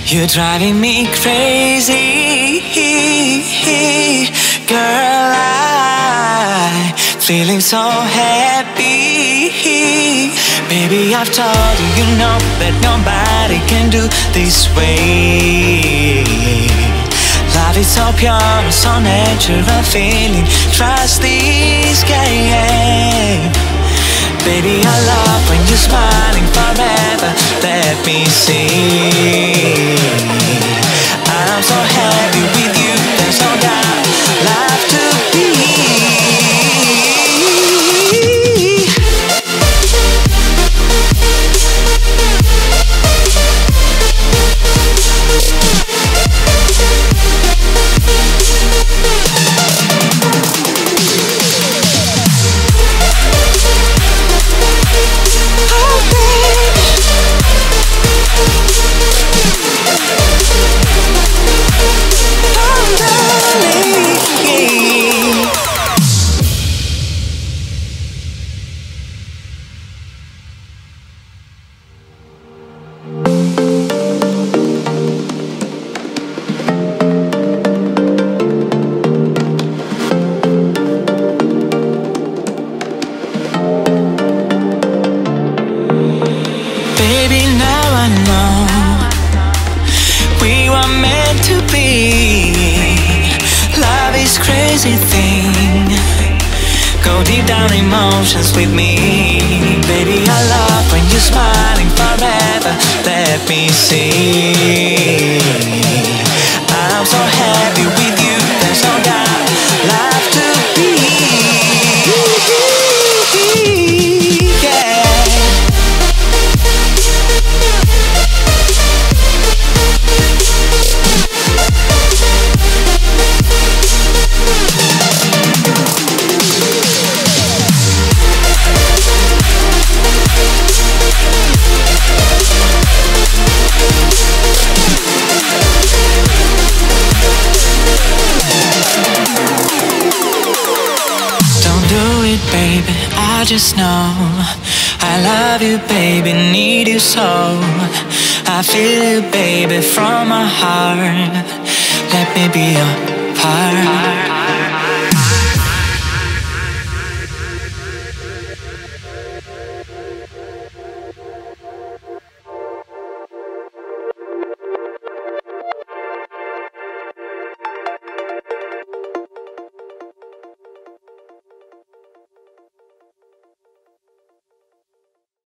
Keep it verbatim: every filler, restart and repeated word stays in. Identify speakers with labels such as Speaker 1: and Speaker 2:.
Speaker 1: You're driving me crazy, girl. I'm feeling so happy. Baby, I've told you, you know that nobody can do this way. Love is so pure, so natural feeling. Trust this game. Baby, I love when you're smiling forever. Let me see. I'm so happy with you. There's no doubt. Love to be. Baby, now I know we were meant to be. Love is crazy thing. Go deep down emotions with me. Baby, I love when you're smiling forever. Let me see. I'm so happy with you. There's no doubt. Love to be. Baby, I just know I love you, baby, need you so. I feel you, baby, from my heart. Let me be your part.